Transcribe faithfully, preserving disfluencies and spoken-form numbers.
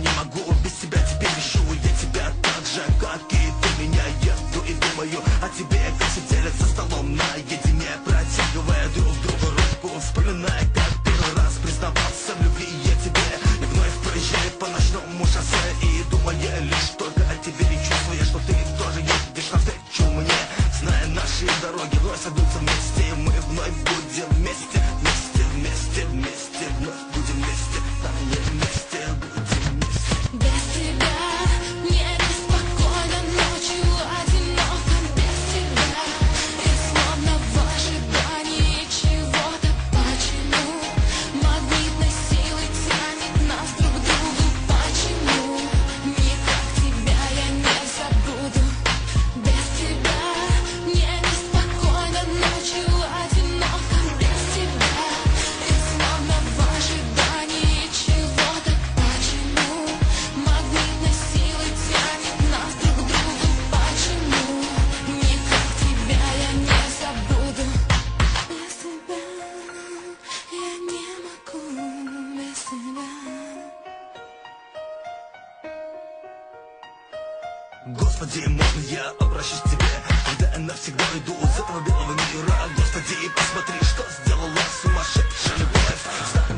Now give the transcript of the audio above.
не могу без тебя, теперь ищу я тебя так же, как и ты меня. Еду и думаю о тебе, как сидели за столом наедине, протягивая друг другу руку, вспоминая, как первый раз признавался в любви я тебе. И вновь проезжаю по ночному шоссе и думая лишь только о тебе, и чувствуя, что ты тоже едешь навстречу мне. Зная наши дороги вновь сойдутся вместе, и мы вновь будем вместе, вместе, вместе, вместе, вновь будем вместе, там не вместе, будем вместе. Без тебя мне беспокойно, ночью одиноко без тебя. И словно в ожидании чего-то, почему магнитной силой тянет нас друг к другу, почему никак тебя я не забуду. Без тебя мне беспокойно, ночью одиноко без тебя. И словно в ожидании чего-то, почему магнитной силой тянет нас друг к другу, почему никак тебя я не забуду. Без тебя я не могу, без тебя. Господи, можно я обращусь к тебе, когда я навсегда уйду из этого белого мира? Господи, посмотри, что сделала сумасшедшая любовь.